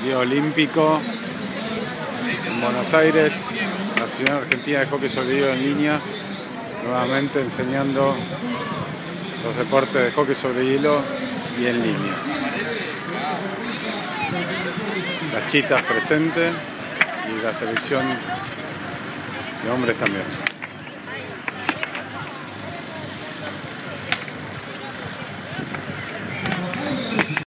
Día Olímpico en Buenos Aires, la Asociación Argentina de Hockey sobre Hielo en línea, nuevamente enseñando los deportes de hockey sobre hielo y en línea. Las chitas presentes y la selección de hombres también.